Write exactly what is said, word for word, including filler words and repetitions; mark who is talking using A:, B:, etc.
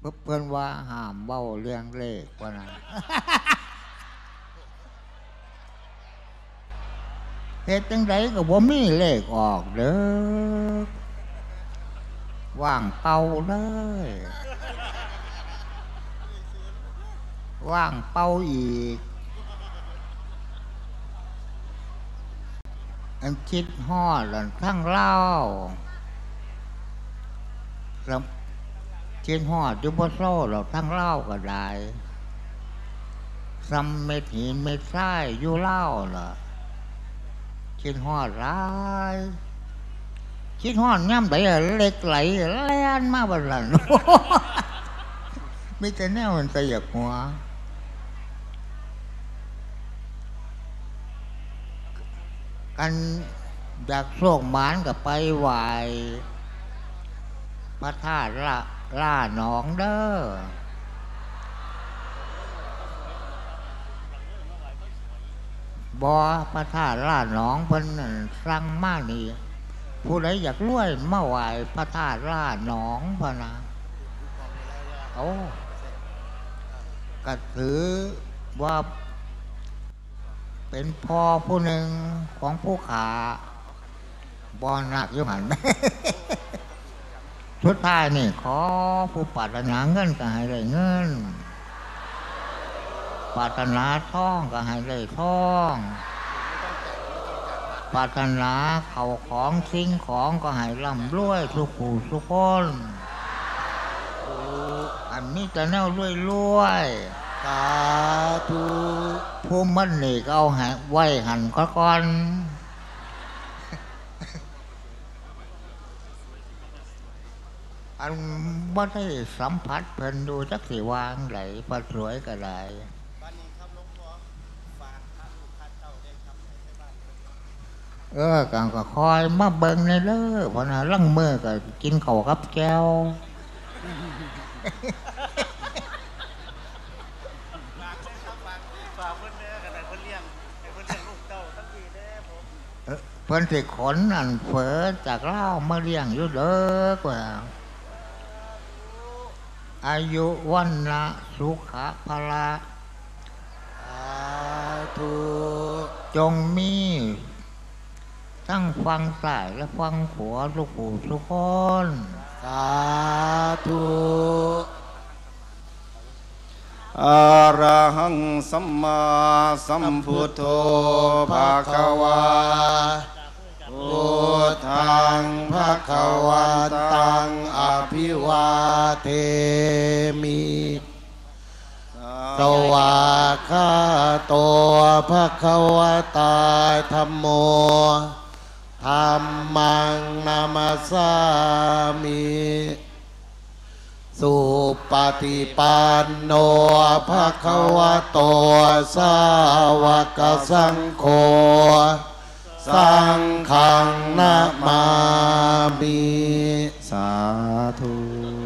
A: เพื่อนว่าห้ามเบ้าเรื่องเลขว่านะเหตุจังไดก็บ่มีเลขออกเด้อว่างเป่าเลยว่างเป่าอีกอันคิดฮอดหลังทั้งเล่าแล้วคิดฮอดอยู่บ่โซ่เราทั้งเล่าก็ได้ซ้ำเม็ดหินเม็ดทรายอยู่เล่าล่ะคิดฮอดร้ายคิดฮอดย่ำไหลเล็กไหลแล่นมาบัดนั้นไม่แต่แนวมันสยบหัวกันอยากโชคหมานกับไปไหวพระธาตุล่าล่าหนองเด้อบ่พระธาตุล่าหนองเพิ่นสั่งมานี่ผู้ใดอยากรวยมาไหวพระธาตุล่าหนองพะนะโอ้ก็ถือว่าเป็นพ่อผู้หนึ่งของผู้ขาบอนักยุหันสุดท้ายนี่ขอผู้ปรารถนาเงินก็ให้ได้เงินปรารถนาทองก็ให้ได้ทองปรารถนาเขาของสิ่งของก็ให้ร่ำรวยทุกผู้ทุกคนอันนี้จะแนวรวยรวยสาธุผู้มันนี่ก็เอาไว้หันก็ก่อนอันบ่ได้สัมผัสเพิ่นดูจักสิวางไหลพระสวยก็ได้เออกังก็คอยมาเบิ่งในเด้อเพราะน่ะลังมือก็กินข้าวกับแก้วเพิ่นสิขนอันเฝอจากเล่ามาเลี้ยงอยู่เด้อกว่าอายุวันนะสุขะพละทุจงมีทั้งฟังซ้ายและฟังขวาทุกผู้ทุกคนสาธุ
B: อะระหังสัมมาสัมพุทโธภะคะวาพุทธังภะคะวันตังอภิวาเทมิสวากขาโตภะคะวะตาธัมโมธัมมังนามัสสามิสุปฏิปันโนภะคะวะโตสาวกสังโฆสังฆังนะมามิสาธุ